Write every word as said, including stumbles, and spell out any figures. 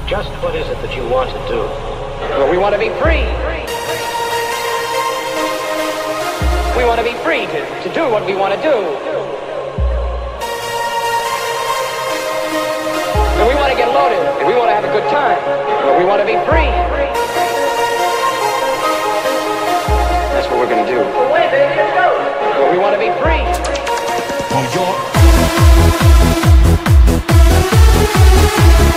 Just what is it that you want to do? Well, we want to be free. We want to be free to, to do what we want to do. And we want to get loaded. And we want to have a good time. Well, we want to be free. That's what we're going to do. Well, we want to be free. New York.